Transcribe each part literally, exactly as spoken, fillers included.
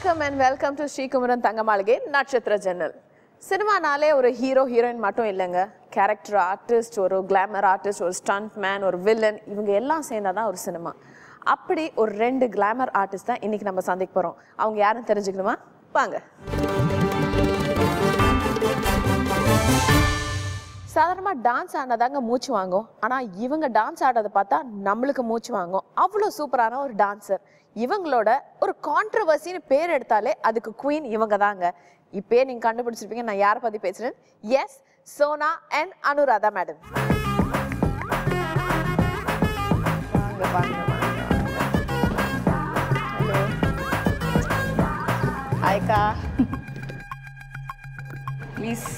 Welcome and welcome to Srikumaran Thangamalage Natchathira Jannal. Cinema nale ஒரு hero heroine மட்டும் இல்லங்க. Character artist, ஒரு glamour artist, ஒரு stunt man, ஒரு வில்லன் இவங்க எல்லாம் சேர்ந்தா தான் ஒரு சினிமா. அப்படி ஒரு ரெண்டு கிளாமர் ஆர்டிஸ்ட் தான் இன்னைக்கு நம்ம சந்திக்க போறோம். அவங்க யாருன்னு தெரிஞ்சுக்கணுமா? வாங்க. சாதாரணமா டான்ஸ் ஆனதாங்க மூச்சு வாங்கும். ஆனா இவங்க டான்ஸ் ஆடுறதை பார்த்தா நம்மளுக்கு மூச்சு வாங்கும். அவ்வளோ சூப்பரான ஒரு டான்சர். இவங்களோட ஒரு கான்ட்ரவர்சின்னு பேர் எடுத்தாலே அதுக்கு குவீன் இவங்க தாங்க. இப்பயே நீங்க கண்டுபிடிச்சிருப்பீங்க நான் யாரை பத்தி பேசுறேன். Yes, Sona and Anuradha madam. வாங்க வாங்க ஹலோ ஹாய்க்கா ப்ளீஸ்.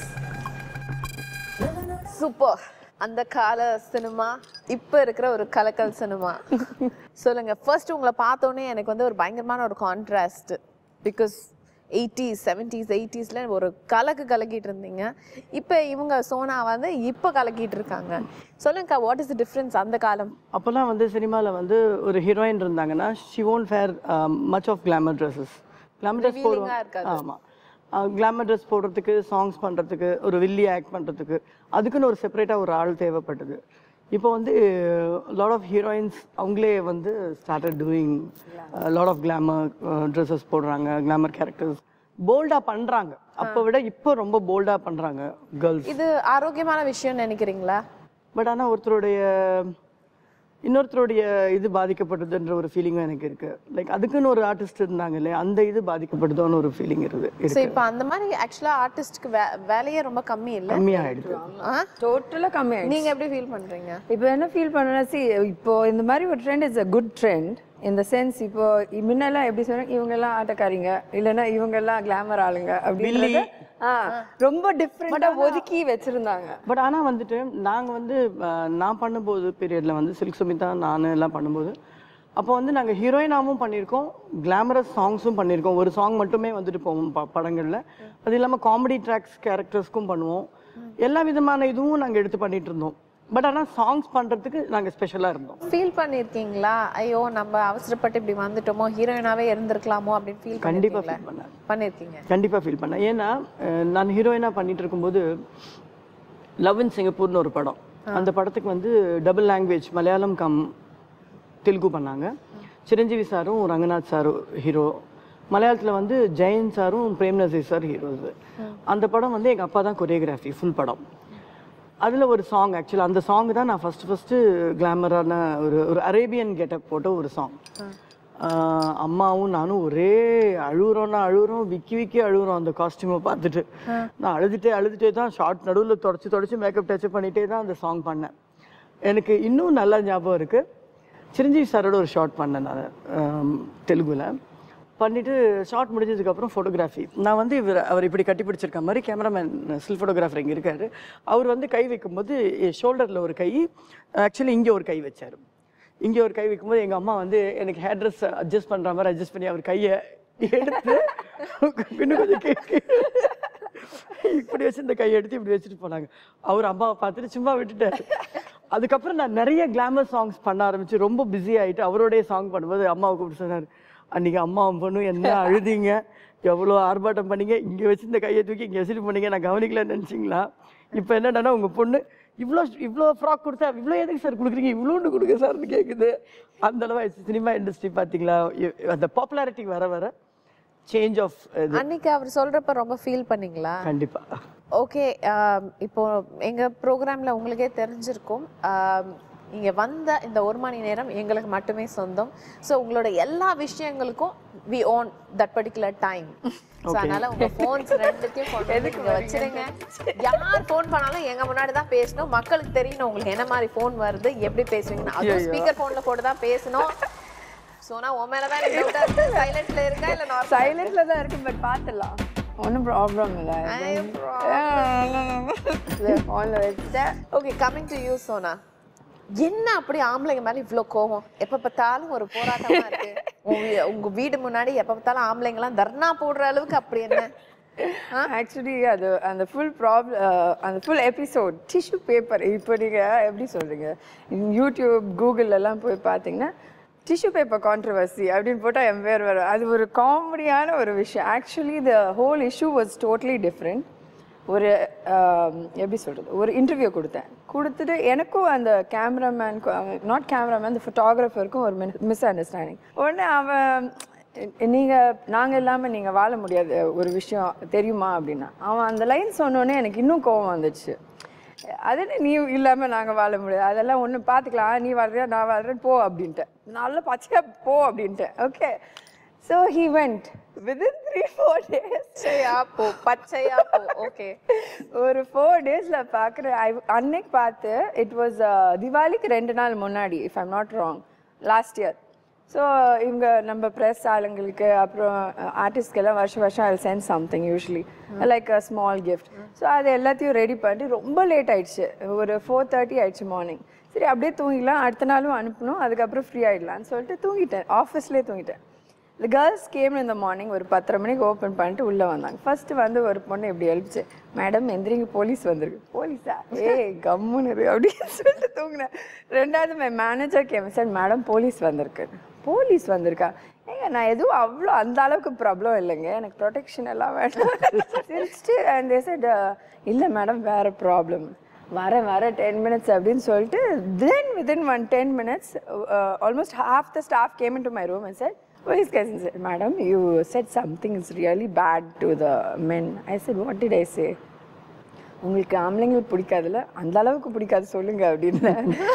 சூப்பர். அந்த கால சினிமா இப்போ இருக்கிற ஒரு கலக்கல் சினிமா. சொல்லுங்க, ஃபர்ஸ்ட் உங்களை பார்த்தோன்னே எனக்கு வந்து ஒரு பயங்கரமான ஒரு கான்ட்ராஸ்ட். பிகாஸ் எயிட்டிஸ் செவன்டீஸ் எயிட்டிஸ்ல ஒரு கலக்கு கலக்கிட்டு இருந்தீங்க. இப்போ இவங்க சோனா வந்து இப்போ கலக்கிட்டு இருக்காங்க. சொல்லுங்கக்கா, வாட் இஸ் த டிஃப்ரென்ஸ் அந்த காலம்? அப்போல்லாம் வந்து சினிமாவில் வந்து ஒரு ஹீரோயின் இருந்தாங்கன்னா she won't fair much of glamour dresses. Glamour dress போடுவாங்க. ஆமாம், கிளாமர் ட்ரெஸ் போடுறதுக்கு, சாங்ஸ் பண்ணுறதுக்கு, ஒரு வில்லி ஆக்ட் பண்ணுறதுக்கு அதுக்குன்னு ஒரு செப்பரேட்டாக ஒரு ஆள் தேவைப்பட்டது. இப்போ வந்து லாட் ஆஃப் ஹீரோயின்ஸ் அவங்களே வந்து started doing lot of glamour dresses போடுறாங்க, கிளாமர் கேரக்டர்ஸ் போல்டாக பண்ணுறாங்க. அப்போ விட இப்போ ரொம்ப போல்டாக பண்ணுறாங்க கேர்ள்ஸ். இது ஆரோக்கியமான விஷயம் நினைக்கிறீங்களா? பட் ஆனால் ஒருத்தருடைய இன்னொருத்தருடைய இது பாதிக்கப்படுதுன்ற ஒரு ஃபீலிங்கும் எனக்கு இருக்கு. லைக் அதுக்குன்னு ஒரு ஆர்டிஸ்ட் இருந்தாங்க இல்லையா, அந்த இது பாதிக்கப்படுதோன்னு ஒரு ஃபீலிங் இருக்கு. சோ இப்போ அந்த மாதிரி ஆக்சுவலா ஆர்டிஸ்ட்க்கு வேலையே ரொம்ப கம்மி இல்ல, கம்மியாயிடுது. டோட்டலா கம்மி ஆயிடுச்சு. நீங்க எப்படி ஃபீல் பண்றீங்க? இப்போ என்ன ஃபீல் பண்ணனா, சி இப்போ இந்த மாதிரி ஒரு trend is a good trend. இந்த சென்ஸ் இப்போ முன்னெல்லாம் எப்படி சொன்னாங்க, இவங்க எல்லாம் ஆட்டக்காரிங்க, இல்லைன்னா இவங்க எல்லாம் கிளாமர் ஆளுங்க அப்படின்னு ரொம்ப டிஃப்ரெண்டா ஒதுக்கி வச்சிருந்தாங்க. பட் ஆனால் வந்துட்டு நாங்கள் வந்து நான் பண்ணும்போது பீரியட்ல வந்து சில்க் சுமிதா நான் எல்லாம் பண்ணும்போது அப்போ வந்து நாங்கள் ஹீரோயினாகவும் பண்ணியிருக்கோம், கிளாமரஸ் சாங்ஸும் பண்ணியிருக்கோம். ஒரு சாங் மட்டுமே வந்துட்டு போவோம் ப படங்களில். அது இல்லாமல் காமெடி ட்ராக்ஸ் கேரக்டர்ஸ்க்கும் பண்ணுவோம். எல்லா விதமான இதுவும் நாங்கள் எடுத்து பண்ணிட்டு இருந்தோம். பட் ஆனால் சாங்ஸ் பண்ணுறதுக்கு நாங்கள் ஸ்பெஷலாக இருந்தோம். ஃபீல் பண்ணியிருக்கீங்களா, ஐயோ நம்ம அவசரப்பட்டு இப்படி வந்துட்டோமோ, ஹீரோயினாவே இருந்திருக்கலாமோ அப்படின்னு ஃபீல்? கண்டிப்பாக ஃபீல் பண்ணேன். பண்ணியிருக்கீங்க? கண்டிப்பாக ஃபீல் பண்ணேன். ஏன்னா நான் ஹீரோயினாக பண்ணிட்டு இருக்கும்போது லவ் இன் சிங்கப்பூர்னு ஒரு படம், அந்த படத்துக்கு வந்து double language Malayalam cum Telugu பண்ணாங்க. சிரஞ்சீவி சாரும் ரங்கநாத் சாரும் ஹீரோ, மலையாளத்தில் வந்து ஜெயன் சாரும் பிரேம் நசீர் சார் ஹீரோஸ். அந்த படம் வந்து எங்கள் அப்பா தான் கொரியோகிராஃபி ஃபுல் படம். அதில் ஒரு சாங், ஆக்சுவலாக அந்த சாங் தான் நான் ஃபஸ்ட்டு ஃபஸ்ட்டு கிளாமரான ஒரு ஒரு அரேபியன் கெட்டப் போட்ட ஒரு சாங். அம்மாவும் நானும் ஒரே அழுகுறோன்னா அழுகுறோம், விக்கி விக்கி அழுகுறோம் அந்த காஸ்டியூமை பார்த்துட்டு. நான் அழுதுகிட்டே அழுதுகிட்டே தான் ஷார்ட் நடுவில் தொடச்சி தொடச்சி மேக்கப் டச்சப் பண்ணிகிட்டே தான் அந்த சாங் பண்ணேன். எனக்கு இன்னும் நல்லா ஞாபகம் இருக்குது, சிரஞ்சீவி சாரோட ஒரு ஷார்ட் பண்ணேன் நான் தெலுங்குல. பண்ணிவிட்டு ஷார்ட் முடிஞ்சதுக்கப்புறம் ஃபோட்டோகிராஃபி நான் வந்து இவர் அவர் இப்படி கட்டி பிடிச்சிருக்க மாதிரி கேமராமேன் ஸ்டில் ஃபோட்டோகிராஃபர் இங்கே இருக்கார். அவர் வந்து கை வைக்கும்போது ஷோல்டரில் ஒரு கை, ஆக்சுவலி இங்கே ஒரு கை வச்சார். இங்கே ஒரு கை வைக்கும்போது எங்கள் அம்மா வந்து எனக்கு ஹேர் ட்ரெஸ் அட்ஜஸ்ட் பண்ணுற மாதிரி அட்ஜஸ்ட் பண்ணி அவர் கையை எடுத்து இன்னும் கொஞ்சம் கேட்கு இப்படி வச்சு இந்த கையை எடுத்து இப்படி வச்சுட்டு போனாங்க. அவர் அம்மாவை பார்த்துட்டு சும்மா விட்டுட்டார். அதுக்கப்புறம் நான் நிறைய கிளாமர் சாங்ஸ் பண்ண ஆரம்பிச்சு ரொம்ப பிஸி ஆகிட்டு அவரோடைய சாங் பண்ணும்போது அம்மாவை கூப்பிட்டு சொன்னார், அன்றைக்கி அம்மாவும் பொண்ணும் என்ன அழுதிங்க, எவ்வளோ ஆர்ப்பாட்டம் பண்ணிங்க, இங்கே வச்சு இந்த கையை தூக்கி இங்கே வச்சுட்டு போனீங்க, நான் கவனிக்கலன்னு நினச்சிங்களா? இப்போ என்னடானா உங்கள் பொண்ணு இவ்வளோ இவ்வளோ ஃப்ராக் கொடுத்தா இவ்வளோ எதுக்கு சார் கொடுக்குறீங்க, இவ்வளோன்னு கொடுங்க சார்னு கேட்குது. அந்த அளவு சினிமா இண்டஸ்ட்ரி பார்த்தீங்களா, அந்த பாப்புலாரிட்டி வர வர சேஞ்ச் ஆஃப். அன்னைக்கு அவர் சொல்கிறப்ப ரொம்ப ஃபீல் பண்ணீங்களா? கண்டிப்பாக. ஓகே, இப்போ எங்கள் ப்ரோக்ராமில் உங்களுக்கே தெரிஞ்சிருக்கும், இங்கே வந்த இந்த ஒரு மணி நேரம் எங்களுக்கு மட்டுமே சொந்தம். ஸோ உங்களோட எல்லா விஷயங்களுக்கும் we own that particular time. So அதனால உங்கள் ஃபோன்ஸ் ரெண்டுத்தையும் கொண்டு எதுக்கு வச்சுருங்க. யார் ஃபோன் பண்ணாலும் எங்கள் முன்னாடி தான் பேசணும். மக்களுக்கு தெரியணும் உங்களுக்கு என்ன மாதிரி ஃபோன் வருது, எப்படி பேசுவீங்கன்னு. அதுவும் ஸ்பீக்கர் ஃபோனில் போட்டு தான் பேசணும். சோனா உன் மேலே தான் டவுட்டாக இருக்குது, சைலண்ட்ல இருக்கா இல்லை நார்மல்? சைலண்ட்ல தான் இருக்கு, பட் பார்த்துடலாம், ஒன்றும் ப்ராப்ளம் இல்லை. Okay, coming to you Sona, என்ன அப்படி ஆம்பளைங்க மேல இவ்வளோ கோவம்? எப்ப பார்த்தாலும் ஒரு போராட்டமா இருக்கு. உங்க வீடு முன்னாடி எப்ப பார்த்தாலும் ஆம்பளைங்க எல்லாம் தர்ணா போடுற அளவுக்கு அப்படி என்ன? ஆக்சுவலி அது அந்த ஃபுல் ப்ராப்ளம், அந்த ஃபுல் எபிசோட் டிஷ்யூ பேப்பர். இப்போ நீங்கள் எப்படி சொல்கிறீங்க, யூடியூப் கூகுள் எல்லாம் போய் பார்த்தீங்கன்னா டிஷ்யூ பேப்பர் கான்ட்ரவர்சி அப்படின்னு போட்டால் என் பேர் வரும். அது ஒரு காமெடியான ஒரு விஷயம். Actually the whole issue was totally different. ஒரு எப்படி சொல்கிறது, ஒரு இன்டர்வியூ கொடுத்தேன். கொடுத்துட்டு எனக்கும் அந்த கேமராமேனுக்கும், நாட் கேமராமேன், அந்த ஃபோட்டோகிராஃபருக்கும் ஒரு மிஸ் அண்டர்ஸ்டாண்டிங். உடனே அவன், நீங்கள் நாங்கள் இல்லாமல் நீங்கள் வாழ முடியாது ஒரு விஷயம் தெரியுமா அப்படின்னா, அவன் அந்த லைன் சொன்னோடனே எனக்கு இன்னும் கோவம் வந்துச்சு. அது நீ இல்லாமல் நாங்கள் வாழ முடியாது, அதெல்லாம் ஒன்று பார்த்துக்கலாம், நீ வாழ்றியா நான் வாழ்றேன் போ அப்படின்ட்டு, நல்லா பச்சையா போ அப்படின்ட்டு. Okay, so he went within three four days பச்சையா போ பச்சையா போ. ஓகே, ஒரு ஃபோர் டேஸில் பார்க்குறேன். ஐ அன்னைக்கு பார்த்து இட் வாஸ் திவாலிக்கு ரெண்டு நாள் முன்னாடி, if I'm not wrong, last year. So இவங்க நம்ம ப்ரெஸ் ஆளுங்களுக்கு அப்புறம் ஆர்டிஸ்ட்கெல்லாம் வருஷம் வருஷம் I sent something usually like a small gift. So அது எல்லாத்தையும் ரெடி பண்ணிட்டு ரொம்ப லேட் ஆயிடுச்சு, ஒரு ஃபோர் தேர்ட்டி ஆயிடுச்சு மார்னிங். சரி அப்படியே தூங்கிடலாம், அடுத்த நாளும் அனுப்பணும், அதுக்கப்புறம் ஃப்ரீ ஆகிடலான்னு சொல்லிட்டு தூங்கிட்டேன், ஆஃபீஸ்லேயே தூங்கிட்டேன். இந்த கேர்ள்ஸ் கேம் இந்த மார்னிங் ஒரு பத்தரை மணிக்கு ஓப்பன் பண்ணிட்டு உள்ளே வந்தாங்க. ஃபர்ஸ்ட் வந்து ஒரு பொண்ணு எப்படி எழுப்பிச்சு, மேடம் எந்திரிங்க போலீஸ் வந்திருக்கு. போலீஸா? ஏ கம்முன்னு அப்படின்னு சொல்லிட்டு தூங்கினேன். ரெண்டாவது my manager came sir, madam police வந்திருக்கு. போலீஸ் வந்திருக்கா? ஏங்க நான் எதுவும் அவ்வளோ அந்த அளவுக்கு ப்ராப்ளம் இல்லைங்க, எனக்கு ப்ரொடெக்ஷன் எல்லாம் வேண்டாம் சிரிச்சிட்டு. அண்ட் தே செட் இல்லை மேடம் வேறு ப்ராப்ளம், வரேன் வர டென் மினிட்ஸ் அப்படின்னு சொல்லிட்டு, then within one ten minutes almost half the staff came in to my room and said, police guys said, madam, you said something is really bad to the men. I said, what did I say? உங்களுக்கு ஆம்பளைங்களை பிடிக்காதுல்ல, அந்த அளவுக்கு பிடிக்காது சொல்லுங்க அப்படின்னு.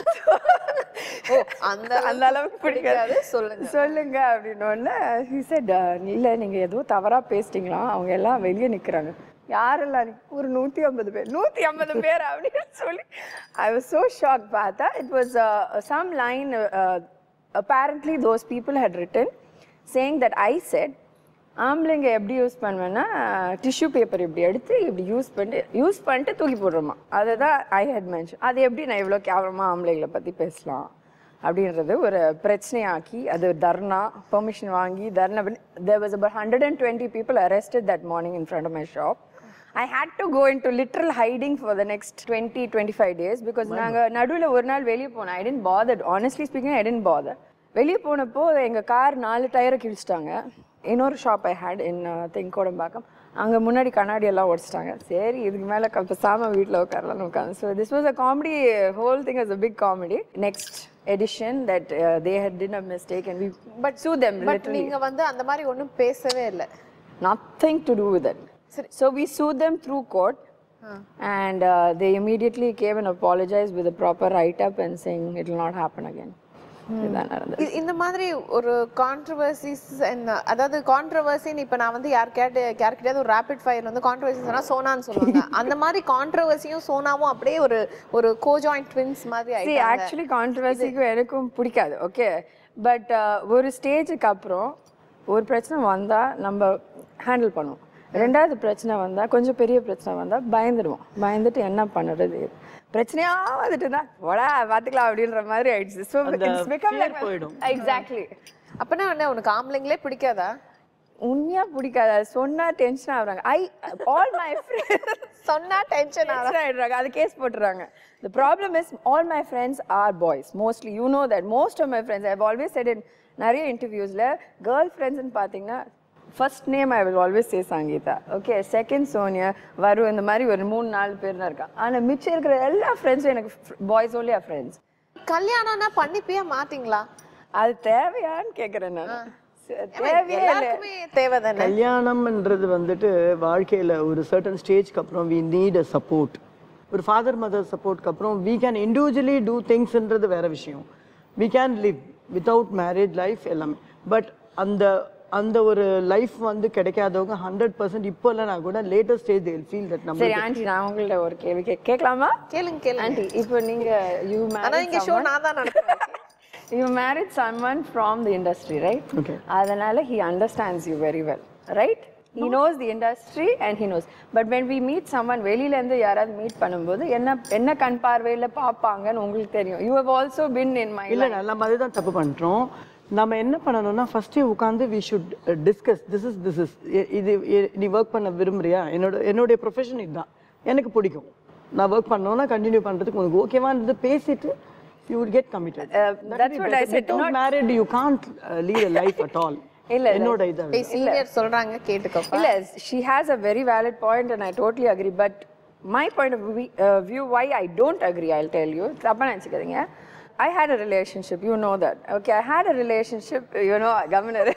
அந்த அந்த அளவுக்கு பிடிக்காது சொல்லுங்க சொல்லுங்க அப்படின்னு. he said, இல்லை நீங்கள் ஏதோ தவறாக பேசிட்டீங்களா, அவங்க எல்லாம் வெளியே நிற்கிறாங்க. யாரெல்லாம் ஒரு நூற்றி ஐம்பது பேர் நூற்றி ஐம்பது பேர் அப்படின்னு சொல்லி ஐ வாஸ் ஸோ ஷாக். பார்த்தா it was some line apparently those people had written saying that I said ஆம்பளைங்க எப்படி யூஸ் பண்ணுவேன்னா டிஷ்யூ பேப்பர் இப்படி எடுத்து இப்படி யூஸ் பண்ணிட்டு யூஸ் பண்ணிட்டு தூக்கி போடுறோமா, அதை தான் ஐ ஹேட் மென்ஷன். அது எப்படி நான் இவ்வளோ கேவலமாக ஆம்பளைங்களை பற்றி பேசலாம் அப்படின்றது ஒரு பிரச்சனையாக்கி, அது தர்ணா பெர்மிஷன் வாங்கி தர்ணா பண்ணி, there was about one hundred twenty people arrested that morning in front of my shop. I had to go into literal hiding for the next twenty to twenty-five days because நாங்கள் நடுவில் ஒரு நாள் வெளியே போனோம். I didn't bother, honestly speaking I didn't bother. வெளியே போனப்போ எங்கள் car நாலு டயரை கிழிச்சிட்டாங்க. இன்னொரு ஷாப் ஐ ஹேட் இன் தென்கோடம்பாக்கம், அங்கே முன்னாடி கண்ணாடி எல்லாம் உடச்சிட்டாங்க. சரி இதுக்கு மேலே பேசாமல் வீட்டில் உட்காரலாம்னு உட்காந்து. So this was a comedy, whole thing is a big comedy. Next edition that they had did a mistake and we put sue them. But நீங்கள் வந்து அந்த மாதிரி ஒன்றும் பேசவே இல்லை. Nothing to do with it. So we sued them through court. Huh. And uh, they immediately came and apologized with a proper write-up and saying it will not happen again. இந்த மாதிரி ஒரு கான்ட்ரவர்சிஸ், அதாவது கான்ட்ரவர்சின்னு இப்போ நான் வந்து யாருக்கிட்ட யாருக்கிட்டையாவது ஒரு rapid fire வந்து கான்ட்ரவர்சிஸ்னா சோனான்னு சொல்லுவாங்க. அந்த மாதிரி கான்ட்ரவர்சியும் சோனாவும் அப்படியே ஒரு ஒரு கோஜாயிண்ட் ட்வின்ஸ் மாதிரி ஆயிடுச்சு. ஆக்சுவலி கான்ட்ரவர்சிக்கும் எனக்கும் பிடிக்காது, ஓகே. பட் ஒரு ஸ்டேஜுக்கு அப்புறம் ஒரு பிரச்சனை வந்தால் நம்ம ஹேண்டில் பண்ணுவோம். ரெண்டாவது பிரச்சனை வந்தால், கொஞ்சம் பெரிய பிரச்சனை வந்தால் பயந்துடுவோம். பயந்துட்டு என்ன பண்ணுறது, பிரச்சனையா வந்துட்டு தான் வடா பார்த்துக்கலாம் அப்படின்ற மாதிரி ஆயிடுச்சு. ஸோ இட்ஸ் பிகம் லைக் போய்டும். எக்ஸாக்ட்லி. அப்பனா என்ன உனக்கு ஆம்பளைங்களே பிடிக்காதா? உண்மையாக பிடிக்காதா? சொன்னா டென்ஷன் ஆகுறாங்க. ஐ ஆல் மை ஃப்ரெண்ட்ஸ் சொன்னா டென்ஷன் ஆகிடுறாங்க, அது கேஸ் போட்டுறாங்க. The problem is all my friends are boys mostly. You know that most of my friends, I've always said in நிறைய இன்டர்வியூஸில், கேர்ள் ஃப்ரெண்ட்ஸ்ன்னு பார்த்தீங்கன்னா first name I will always say Sangeetha, okay, second Sonia, வரும், இந்த மாதிரி ஒரு மூணு நாலு பேர் தான் இருக்கான். ஆனால் மிச்சம் இருக்கிற எல்லா ஃப்ரெண்ட்ஸும் எனக்கு பாய்ஸ் ஓன்லி ஆர் ஃப்ரெண்ட்ஸ். கல்யாணம்னா பண்ணிப்பியா மாட்டிங்களா? அது தேவையான்னு கேட்குறேன் நான். தேவைதானே கல்யாணம்ன்றது வந்துட்டு வாழ்க்கையில் ஒரு சர்டன் ஸ்டேஜ்க்கு அப்புறம் வி நீட் அ சப்போர்ட். ஒரு ஃபாதர் மதர் சப்போர்ட்க்கு அப்புறம் வி கேன் இண்டிவிஜுவலி டூ திங்ஸ்ன்றது வேற விஷயம். We can live without marriage life எல்லாமே. பட் அந்த அந்த ஒரு லைஃப் வந்து கிடைக்காதவங்க ஹண்ட்ரட் பர்சன்ட் இப்போ இல்லைனா கூட latest stage they'll feel that. நம்ம சரி ஆண்டி, நான் உங்கள்ட்ட ஒரு கேள்வி கேட்கலாமா? கேளுங்க கேளுங்க ஆண்டி. இப்போ நீங்கள் யூ மேரேஜ், இங்கே ஷோ நான் தான் நடத்துறேன். You married someone from the industry, right? Okay. Adanala he understands you very well, right? He knows the industry and he knows. But when we meet someone வெளியில இருந்து யாராவது meet பண்ணும்போது என்ன என்ன கண் பார்வையில பாப்பாங்கன்னு உங்களுக்கு தெரியும். You have also been in my life. இல்ல நம்ம அதுதான் தப்பு பண்றோம். நம்ம என்ன பண்ணணும்னா ஃபர்ஸ்டே உட்காந்து we should discuss this is this is இது நீ ஒர்க் பண்ண விரும்புறியா, என்னோட என்னுடைய ப்ரொஃபஷன் இதுதான், எனக்கு பிடிக்கும், நான் ஒர்க் பண்ணோன்னா கண்டினியூ பண்ணுறதுக்கு உனக்கு ஓகேவான்றது பேசிட்டு you would get committed. Uh, that's what I said. Without Not married, you can't uh, lead a life at all. இல்ல என்னோட இது டேய் சீனியர் சொல்றாங்க கேட்டுக்கோ. இல்ல, she has a very valid point and I totally agree, but my point of view, uh, view why I don't agree, I'll tell you. தப்பா நினைச்சுக்காதீங்க. I had a relationship, you know that. Okay, I had a relationship, you know, governor.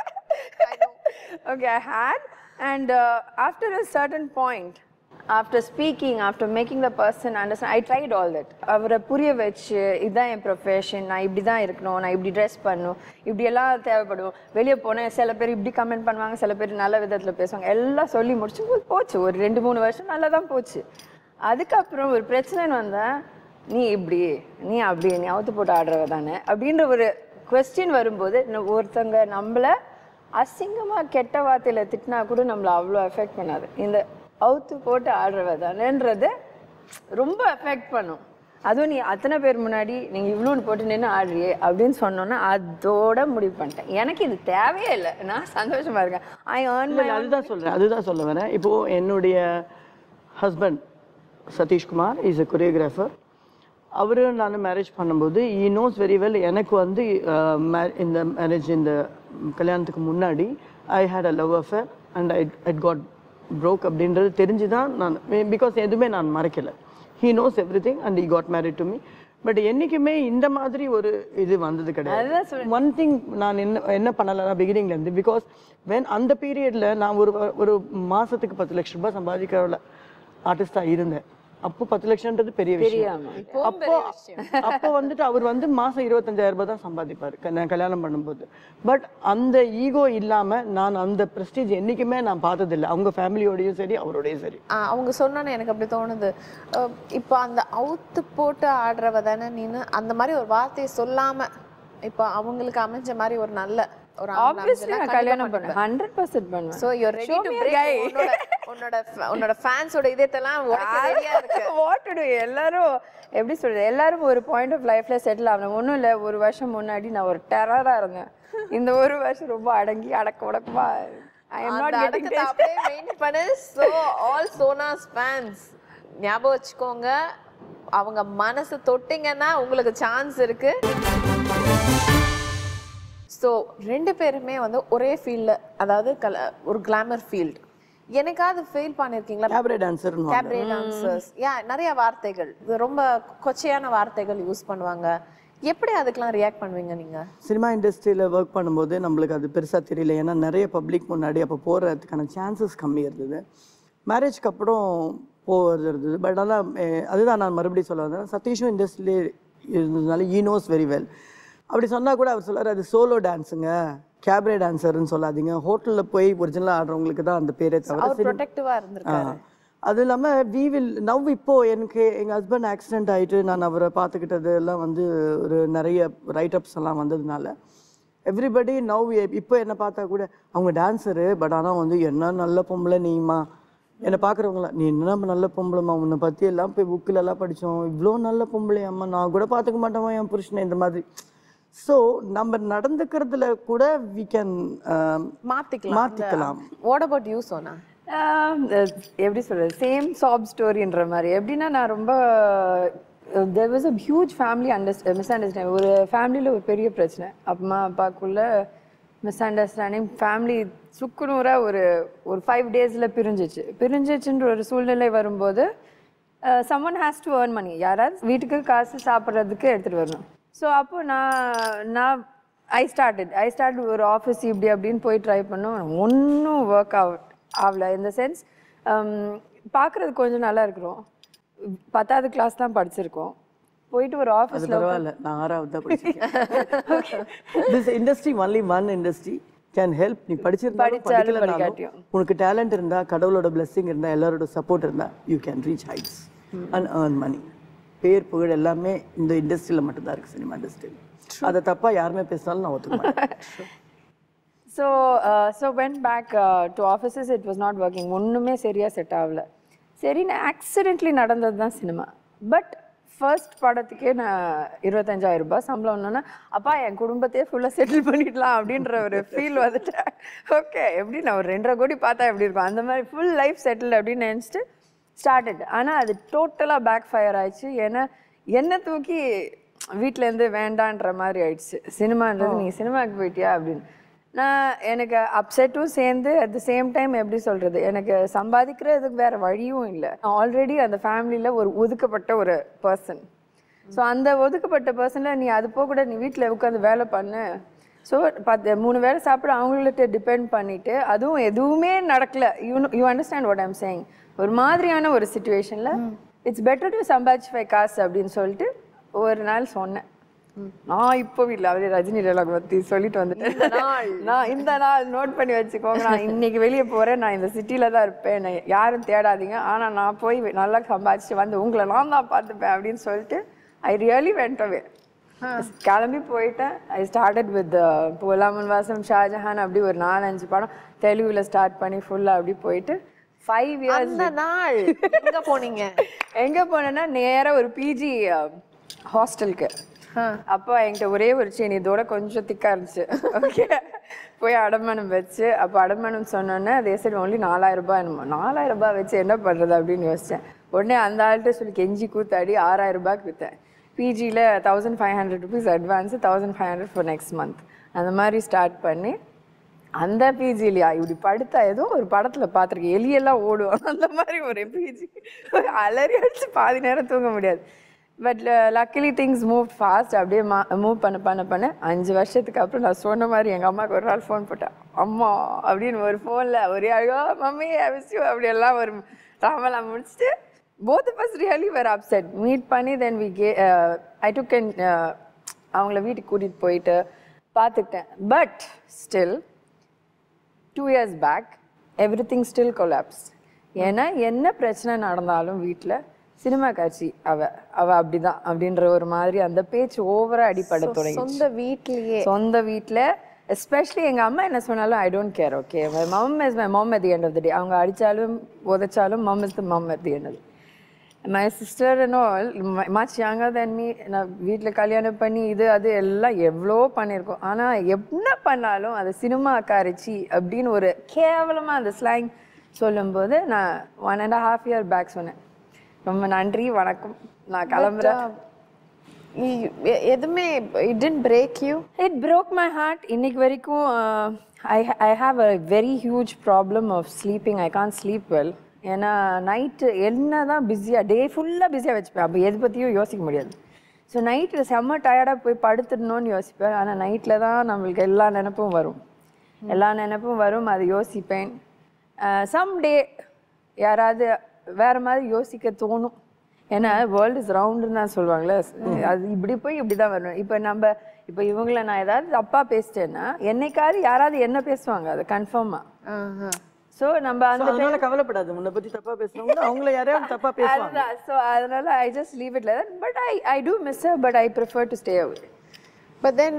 I know. Okay, I had, and uh, after a certain point, after speaking, after making the person understand, I tried all that. அவரை புரிய வச்சு இதுதான் என் profession, நான் இப்படி தான் இருக்கணும், நான் இப்படி ட்ரெஸ் பண்ணணும், இப்படி எல்லாம் தேவைப்படும், வெளியே போனேன் சில பேர் இப்படி கமெண்ட் பண்ணுவாங்க, சில பேர் நல்ல விதத்தில் பேசுவாங்க, எல்லாம் சொல்லி முடிச்சு போச்சு. ஒரு ரெண்டு மூணு வருஷம் நல்லா தான் போச்சு. அதுக்கப்புறம் ஒரு பிரச்சனைன்னு வந்தேன், நீ இப்படி நீ அப்படி நீ அவுத்து போட்டு ஆடுறவ தானே அப்படின்ற ஒரு கொஸ்டின் வரும்போது ஒருத்தவங்க நம்மளை அசிங்கமாக கெட்ட வார்த்தையில் திட்டினா கூட நம்மளை அவ்வளோ எஃபெக்ட் பண்ணாது. இந்த அவுத்து போட்டு ஆடுறவ தானேன்றது ரொம்ப எஃபெக்ட் பண்ணும். அதுவும் நீ அத்தனை பேர் முன்னாடி நீங்கள் இவ்வளோன்னு போட்டு நின்று ஆடுறியே அப்படின்னு சொன்னோன்னா அதோட முடிவு பண்ணிட்டேன். எனக்கு இது தேவையே இல்லை, நான் சந்தோஷமாக இருக்கேன். ஐ ஏர்ன் மை அதுதான் சொல்கிறேன் அதுதான் சொல்ல வரேன். இப்போது என்னுடைய husband Satishkumar is a choreographer. அவரு நான் மேரேஜ் பண்ணும்போது ஈ நோஸ் வெரி வெல். எனக்கு வந்து இந்த மேரேஜ் இந்த கல்யாணத்துக்கு முன்னாடி I had a love affair and I I'd got broke அப்படின்றது தெரிஞ்சு தான் நான், பிகாஸ் எதுவுமே நான் மறைக்கலை. He knows every thing and he got married to me. But என்றைக்குமே இந்த மாதிரி ஒரு இது வந்தது கிடையாது. ஒன் திங் நான் என்ன என்ன பண்ணலைன்னா பிகினிங்லேருந்து, பிகாஸ் வென் அந்த பீரியடில் நான் ஒரு ஒரு மாதத்துக்கு பத்து லட்ச ரூபாய் சம்பாதிக்கிற ஆர்டிஸ்டாக இருந்தேன். அப்போ பத்து லட்சம்ன்றது பெரிய விஷயம். அப்போ அப்போ வந்துட்டு அவர் வந்து மாசம் இருபத்தஞ்சாயிரம் ரூபாய் தான் சம்பாதிப்பாரு நான் கல்யாணம் பண்ணும்போது. பட் அந்த ஈகோ இல்லாம நான் அந்த பிரஸ்டீஜ் என்னைக்குமே நான் பார்த்ததில்லை, அவங்க ஃபேமிலியோடையும் சரி அவரோடையும் சரி. அவங்க சொன்னானே எனக்கு அப்படி தோணுது. இப்போ அந்த அவுத்து போட்டு ஆடுறவ தானே நீனு அந்த மாதிரி ஒரு வார்த்தையை சொல்லாம இப்போ அவங்களுக்கு அமைஞ்ச மாதிரி ஒரு நல்ல ஒரு obviously நான் கல்யாணம் பண்ணேன், one hundred percent பண்ணுவேன். So you're ready to break உன்னோட உன்னோட உன்னோட ஃபேன்ஸோட இதெல்லாம் உடைக்க ரெடியா இருக்கு. What to do? எல்லாரும் எப்படி சொல்றது, எல்லாரும் ஒரு பாயிண்ட் ஆஃப் லைஃப்ல செட்டில் ஆகணும். ஒன்றும் இல்லை, ஒரு வருஷம் முன்னாடி நான் ஒரு டெரரா இருந்தேன். இந்த ஒரு வருஷம் ரொம்ப அடங்கி அடக்க உடக்கமா I am not getting this. அப்படியே மெயின் பண்ணு. So all Sona's fans ஞாபகம் வச்சுக்கோங்க, அவங்க மனசு தொட்டிங்கன்னா உங்களுக்கு சான்ஸ் இருக்கு. ஸோ ரெண்டு பேருமே வந்து ஒரே ஃபீல்டில், அதாவது ஒரு கிளாமர் ஃபீல்டு. எனக்காவது ஃபீல் பண்ணியிருக்கீங்களா? Cabaret dancer cabaret dancers yeah நிறைய வார்த்தைகள், ரொம்ப கொச்சையான வார்த்தைகள் யூஸ் பண்ணுவாங்க. எப்படி அதுக்கெல்லாம் ரியாக்ட் பண்ணுவீங்க நீங்கள்? சினிமா இண்டஸ்ட்ரியில் ஒர்க் பண்ணும்போது நம்மளுக்கு அது பெருசாக தெரியல, ஏன்னா நிறைய பப்ளிக் முன்னாடி அப்போ போகிறதுக்கான சான்சஸ் கம்மி இருந்தது. மேரேஜ்க்கு அப்புறம் போகிறது இருந்தது. பட் ஆனால் அதுதான் நான் மறுபடியும் சொல்ல வந்தேன், சதீஷும் இண்டஸ்ட்ரியிலே இருந்ததுனால ஈ நோஸ் வெரி வெல். அப்படி சொன்னால் கூட அவர் சொல்லார், அது சோலோ டான்ஸுங்க, கேப்ரே டான்ஸர்னு சொல்லாதீங்க, ஹோட்டலில் போய் ஒரிஜினலாக ஆடுறவங்களுக்கு தான் அந்த பேரே தவிர. ப்ரொடெக்டிவாக இருந்திருக்காரு. அது இல்லாமல் வி வில் நவ் இப்போது எனக்கு எங்கள் ஹஸ்பண்ட் ஆக்சிடென்ட் ஆகிட்டு நான் அவரை பார்த்துக்கிட்டது எல்லாம் வந்து ஒரு நிறைய ரைட்டப்ஸ் எல்லாம் வந்ததுனால எவ்ரிபடி நவ் இப்போ என்னை பார்த்தா கூட அவங்க டான்ஸரு, பட் ஆனால் வந்து என்ன நல்ல பொம்பளை நீமா என்னை பார்க்குறவங்களா, நீ என்ன நல்ல பொம்பளைம்மா, உன்னை பற்றி எல்லாம் போய் புக்கில் எல்லாம் படித்தோம், இவ்வளோ நல்ல பொம்பளையம்மா, நான் கூட பார்த்துக்க மாட்டோமா என் புருஷனை, இந்த மாதிரி. ஸோ நம்ம நடந்துக்கிறதுல கூட வி கேன் மாற்றிக்கலாம் மாற்றிக்கலாம். What about you Sona? எப்படி சொல்கிறது, சேம் சாப் ஸ்டோரின்ற மாதிரி. எப்படின்னா நான் ரொம்ப there was a huge family misunderstanding. ஒரு ஃபேமிலியில் ஒரு பெரிய பிரச்சனை, அம்மா அப்பாக்குள்ள மிஸ் அண்டர்ஸ்டாண்டிங். ஃபேமிலி சுக்குநூறாக ஒரு ஒரு ஃபைவ் டேஸில் பிரிஞ்சிச்சு. பிரிஞ்சிச்சுன்ற ஒரு சூழ்நிலை வரும்போது someone has to earn money. யாராவது வீட்டுக்கு காசு சாப்பிட்றதுக்கு எடுத்துகிட்டு வரணும். ஸோ அப்போ நான் நான் ஐ ஸ்டார்டட் ஐ ஸ்டார்ட் ஒரு ஆஃபீஸ் இப்படி அப்படின்னு போய் ட்ரை பண்ணோம். ஒன்றும் ஒர்க் அவுட் ஆகல. இந்த சென்ஸ் பார்க்குறது கொஞ்சம் நல்லா இருக்கிறோம், பத்தாவது கிளாஸ் தான் படிச்சிருக்கோம், போயிட்டு ஒரு ஆஃபீஸில் பரவாயில்ல, நான் ஆறாவது தான் படிச்சிருக்கேன். This industry only one industry can help. நீ படிச்சிருந்தாலும் படிக்கலனாலும் உனக்கு டேலண்ட் இருந்தால், கடவுளோட பிளெஸிங் இருந்தால், எல்லாரோட சப்போர்ட் இருந்தால், you can reach heights and earn money. பேர் புகழ் எல்லாமே இந்த இண்டஸ்ட்ரியில் மட்டும்தான் இருக்குது, சினிமா இண்டஸ்ட்ரியில். அதை தப்பாக யாருமே பேசினாலும் நான் ஒத்துக்க மாட்டேன். So so when back to offices it was not working. ஒன்றுமே சரியாக செட் ஆகலை. சரின்னு ஆக்சிடென்ட்லி நடந்தது தான் சினிமா. பட் ஃபர்ஸ்ட் படத்துக்கே நான் இருபத்தஞ்சாயிரம் ரூபாய் சம்பளம் ஒன்றுன்னா, அப்பா என் குடும்பத்தையே ஃபுல்லாக செட்டில் பண்ணிடலாம் அப்படின்ற ஒரு ஃபீல் வந்துட்டேன். ஓகே, எப்படி நான் ஒரு ரெண்டரை கோடி பார்த்தா எப்படி இருக்கும், அந்த மாதிரி ஃபுல் லைஃப் செட்டில் அப்படின்னு நினச்சிட்டு ஸ்டார்டட். ஆனால் அது டோட்டலாக பேக் ஃபயர் ஆயிடுச்சு. ஏன்னா என்னை தூக்கி வீட்டிலேருந்து வேண்டான்ற மாதிரி ஆயிடுச்சு. சினிமான்றது நீ சினிமாவுக்கு போயிட்டியா அப்படின்னு. நான் எனக்கு அப்செட்டும் சேர்ந்து அட் த சேம் டைம் எப்படி சொல்கிறது, எனக்கு சம்பாதிக்கிறதுக்கு வேறு வழியும் இல்லை. ஆல்ரெடி அந்த ஃபேமிலியில் ஒரு ஒதுக்கப்பட்ட ஒரு பர்சன். ஸோ அந்த ஒதுக்கப்பட்ட பர்சனில் நீ அது போக கூட நீ வீட்டில் உட்காந்து வேலை பண்ணு. ஸோ பத்து மூணு வேலை சாப்பிட அவங்கள்ட்ட டிபெண்ட் பண்ணிவிட்டு அதுவும் எதுவுமே நடக்கலை. You you understand what I'm saying. ஒரு மாதிரியான ஒரு சுச்சுவேஷனில் இட்ஸ் பெட்டர் டு சம்பாதிச்சு ஃபை காசு அப்படின்னு சொல்லிட்டு ஒரு நாள் சொன்னேன். நான் இப்போ வீட்டில் அவரே ரஜினி டைலாக் பற்றி சொல்லிட்டு வந்துட்டேன். நான் இந்த நாள் நோட் பண்ணி வச்சுக்கோங்க, நான் இன்னைக்கு வெளியே போகிறேன், நான் இந்த சிட்டியில் தான் இருப்பேன், நான் யாரும் தேடாதீங்க, ஆனால் நான் போய் நல்லா சம்பாதிச்சு வந்து உங்களை நான் தான் பார்த்துப்பேன் அப்படின்னு சொல்லிட்டு ஐ ரியலி வெண்ட் அவே. கிளம்பி போயிட்டேன். ஐ ஸ்டார்டட் வித் புலாமன் வாசம், ஷாஜஹான், அப்படி ஒரு நாலஞ்சு படம் தெலுங்குல ஸ்டார்ட் பண்ணி ஃபுல்லாக அப்படி போயிட்டு ஃபைவ் இயர்ஸ். நாள் எங்க போனீங்க? எங்க போனேன்னா நேராக ஒரு பிஜி ஹாஸ்டலுக்கு. அப்போ என்கிட்ட ஒரே ஒரு செயின் இதோட கொஞ்சம் திக்கா இருந்துச்சு. ஓகே, போய் அடமானம் வச்சு, அப்போ அடமானம் சொன்னோன்னே அதே சரி ஒன்லி நாலாயிரம் ரூபாய் என்னமோ. நாலாயிரம் ரூபாய் வச்சு என்ன பண்ணுறது அப்படின்னு யோசித்தேன். உடனே அந்த ஆள்கிட்ட சொல்லி கெஞ்சி கூத்தாடி ஆறாயிரம் ரூபாய்க்கு விற்றேன். பிஜியில் thousand five hundred rupees advance, thousand five hundred for next month அந்த மாதிரி ஸ்டார்ட் பண்ணி அந்த பிஜிலையா இப்படி படுத்தா ஏதோ ஒரு படத்தில் பார்த்துருக்கேன், எலியெல்லாம் ஓடும் அந்த மாதிரி ஒரு பிஜி. அலறி அடிச்சு பாதி நேரம் தூங்க முடியாது. But luckily things move fast. அப்படியே மா மூவ் பண்ண பண்ண பண்ண அஞ்சு வருஷத்துக்கு அப்புறம் நான் சொன்ன மாதிரி எங்கள் அம்மாவுக்கு ஒரு நாள் ஃபோன் போட்டேன். அம்மா அப்படின்னு ஒரு ஃபோனில் ஒரே அழகா மம்மி ஐ மிஸ் யூ அப்படியெல்லாம் ஒரு ட்ராமெல்லாம் முடிச்சுட்டு both of us really were upset. Meet பண்ணி தென் வி கே ஐ டுக் அண்ட் அவங்கள வீட்டுக்கு கூட்டிகிட்டு போயிட்டு பார்த்துக்கிட்டேன். But still two years back everything still collapse. ஏன்னா என்ன பிரச்சனை நடந்தாலும் வீட்டில் சினிமா காட்சி அவ அவ அப்படிதான் அப்படின்ற ஒரு மாதிரி அந்த பேச்சு ஓவரா அடிப்படை தொடங்கி சொந்த வீட்லயே சொந்த வீட்டில் எஸ்பெஷலி எங்கள் அம்மா என்ன சொன்னாலும் I don't care. Okay, my mom is my mom at the end of the day. அவங்க அடித்தாலும் உதைச்சாலும் mom is the mom at the end of the. My sister and all much younger then me. நான் வீட்டில் கல்யாணம் பண்ணி இது அது எல்லாம் எவ்வளோ பண்ணியிருக்கோம். ஆனால் என்ன பண்ணாலும் அது சினிமா காரிச்சி அப்படின்னு ஒரு கேவலமாக அந்த ஸ்லாங் சொல்லும்போது நான் one and half year back சொன்னேன், ரொம்ப நன்றி வணக்கம் நான் கிளம்புறேன். எதுவுமே it didn't break you? It broke my heart. இன்னைக்கு வரைக்கும் I I have a very huge problem of sleeping. I can't sleep well. ஏன்னா நைட்டு என்ன தான் பிஸியாக டே ஃபுல்லாக பிஸியாக வச்சுப்பேன், அப்போ எது பற்றியும் யோசிக்க முடியாது. ஸோ நைட்டில் செம்ம டயர்டாக போய் படுத்துடணும்னு யோசிப்பேன். ஆனால் நைட்டில் தான் நம்மளுக்கு எல்லா நினப்பும் வரும், எல்லா நினப்பும் வரும், அதை யோசிப்பேன். சம் டே யாராவது வேறு மாதிரி யோசிக்க தோணும். ஏன்னா வேர்ல்டு இஸ் ரவுண்டுன்னு தான் சொல்லுவாங்களே, அது இப்படி போய் இப்படி தான் வரணும். இப்போ நம்ம இப்போ இவங்கள நான் ஏதாவது தப்பாக பேசிட்டேன்னா என்னைக்காவது யாராவது என்ன பேசுவாங்க, அது கன்ஃபார்மாக. ஸோ நம்ம அந்த கவலைப்படாது, முன்ன பற்றி தப்பாக பேசுகிறவங்க அவங்கள யாரையாவது தப்பாக பேசுவாங்க. ஸோ அதனால I just leave it like that. But I I do miss her, but I prefer to stay away. But then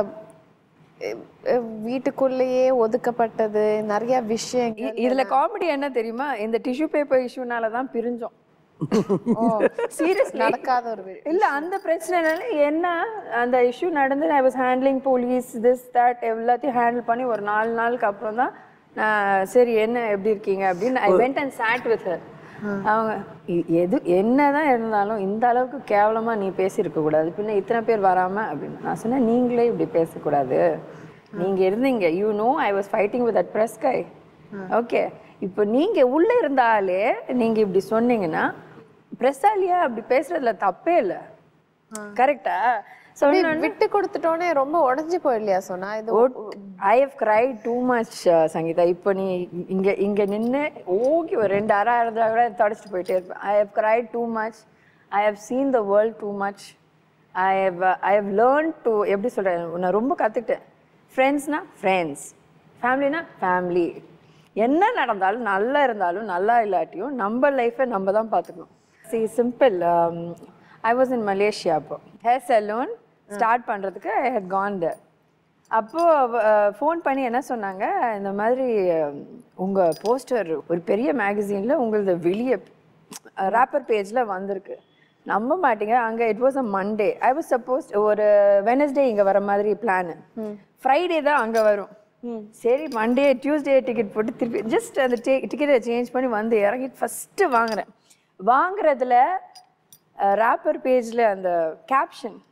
வீட்டுக்குள்ளேயே ஒதுக்கப்பட்டது நிறைய விஷயங்கள். இதுல காமெடி என்ன தெரியுமா, இந்த டிஷ்யூ பேப்பர் இஷ்யூனால தான் பிரிஞ்சோம். சீரியஸ் நடக்காத ஒரு இல்ல அந்த பிரச்சனைனால என்ன அந்த இஷ்யூ நடந்து I was handling police this that எல்லாத்தையும் ஹேண்டில் பண்ணி ஒரு நாலு நாளுக்கு அப்புறம் தான் நான் சரி என்ன எப்படி இருக்கீங்க அப்படின்னு I went and chat with her. அவங்க எது என்னதான் இருந்தாலும் இந்த அளவுக்கு கேவலமா நீ பேசியிருக்க கூடாது, பின்ன இத்தனை பேர் வராம அப்படின்னு நான் சொன்னேன். நீங்களே இப்படி பேசக்கூடாது, நீங்க இருந்தீங்க, you know I was fighting with that press guy. Okay, இப்போ நீங்க உள்ள இருந்தாலே நீங்க இப்படி சொன்னீங்கன்னா பிரஸ்ஸாலியா அப்படி பேசுறதுல தப்பே இல்லை, கரெக்டா? விட்டு கொடுத்துட்டோன்னே ரொம்ப உடஞ்சி போயிடலையா சொன்னா? இது I have cried too much Sangeetha. இப்போ நீ இங்க இங்க நின்று ஓகே ஒரு ரெண்டு அரை இருந்தா கூட தொடச்சிட்டு போயிட்டே இருப்பேன். I have cried too much. I have seen the world too much. I have I have learn to எப்படி சொல்றேன், நான் ரொம்ப கற்றுக்கிட்டேன். ஃப்ரெண்ட்ஸ்னா ஃப்ரெண்ட்ஸ், ஃபேமிலினா ஃபேமிலி. என்ன நடந்தாலும் நல்லா இருந்தாலும் நல்லா இல்லாட்டியும் நம்ம லைஃப்பை நம்ம தான் பார்த்துக்கணும். சி simple. I was in Malaysia. அப்போ ஹேர் சலூன் ஸ்டார்ட் பண்ணுறதுக்கு ஐ ஹேட் கான் தேர். அப்போது ஃபோன் பண்ணி என்ன சொன்னாங்க, இந்த மாதிரி உங்கள் போஸ்டர் ஒரு பெரிய மேகசினில் உங்களது வெளியே ரேப்பர் பேஜில் வந்திருக்கு. நம்ப மாட்டீங்க, அங்கே it was a Monday. I was suppose ஒரு வெனஸ்டே இங்கே வர மாதிரி பிளானு. ஃப்ரைடே தான் அங்கே வரும். சரி மண்டே டியூஸ்டே டிக்கெட் போட்டு திருப்பி ஜஸ்ட் அந்த டே டிக்கெட்டை சேஞ்ச் பண்ணி வந்து இறங்கி ஃபஸ்ட்டு வாங்குறேன். வாங்குறதுல ரேப்பர் பேஜில் அந்த caption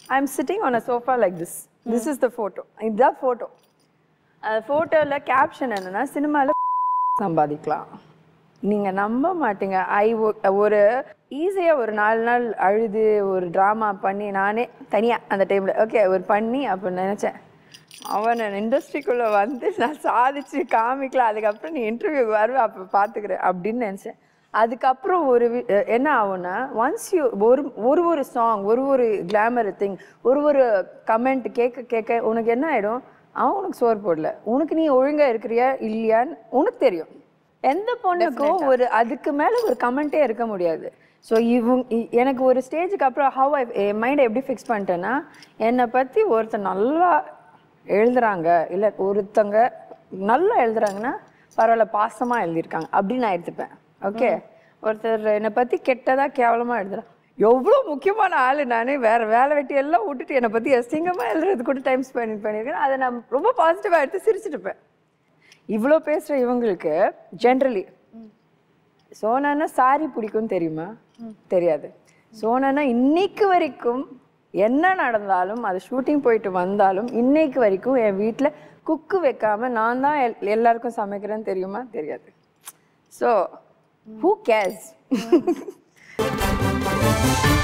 I'm sitting on a sofa like this. This is the photo. இதுதான் photo. அந்த ஃபோட்டோவில் கேப்ஷன் என்னன்னா சினிமாவில் சம்பாதிக்கலாம். நீங்கள் நம்ப மாட்டீங்க. ஐ ஒரு ஈஸியாக ஒரு நாலு நாள் அழுது ஒரு ட்ராமா பண்ணி நானே தனியாக அந்த டைமில் ஓகே ஒரு பண்ணி அப்போ நினச்சேன் அவனை இண்டஸ்ட்ரிக்குள்ளே வந்து நான் சாதிச்சு காமிக்கலாம், அதுக்கப்புறம் நீ இன்டர்வியூக்கு வருவேன் அப்போ பார்த்துக்கிறேன் அப்படின்னு நினச்சேன். அதுக்கப்புறம் ஒரு என்ன ஆகும்னா ஒன்ஸ் யூ ஒரு ஒரு ஒரு சாங் ஒரு ஒரு கிளாமர் திங் ஒரு ஒரு கமெண்ட் கேட்க கேட்க உனக்கு என்ன ஆகிடும், அவன் உனக்கு சோறு போடல, உனக்கு நீ ஒழுங்காக இருக்கிறியா இல்லையான்னு உனக்கு தெரியும். எந்த பொண்ணுக்கும் ஒரு அதுக்கு மேலே ஒரு கமெண்ட்டே இருக்க முடியாது. ஸோ இவங்க எனக்கு ஒரு ஸ்டேஜுக்கு அப்புறம் ஹவ் ஐ என் மைண்டை எப்படி ஃபிக்ஸ் பண்ணிட்டேன்னா என்னை பற்றி ஒருத்தர் நல்லா எழுதுறாங்க இல்லை ஒருத்தங்க நல்லா எழுதுறாங்கன்னா பரவாயில்ல பாசமாக எழுதியிருக்காங்க அப்படின்னு நான் எடுத்துப்பேன். ஓகே ஒருத்தர் என்னை பற்றி கெட்டதாக கேவலமாக எழுதுறான் எவ்வளோ முக்கியமான ஆள், நான் வேறு வேலை வெட்டி எல்லாம் விட்டுட்டு என்னை பற்றி அசிங்கமாக எழுதுறது கூட டைம் ஸ்பெண்ட் பண்ணியிருக்கேன். அதை நான் ரொம்ப பாசிட்டிவாக எடுத்து சிரிச்சுட்டுப்பேன். இவ்வளோ பேசுகிற இவங்களுக்கு ஜென்ரலி சோனானா சாரி பிடிக்கும் தெரியுமா? தெரியாது. சோனானா இன்னைக்கு வரைக்கும் என்ன நடந்தாலும் அது ஷூட்டிங் போயிட்டு வந்தாலும் இன்னைக்கு வரைக்கும் என் வீட்டில் குக்கு வைக்காமல் நான் தான் எல் எல்லாருக்கும் சமைக்கிறேன்னு தெரியுமா? தெரியாது. So who CARES?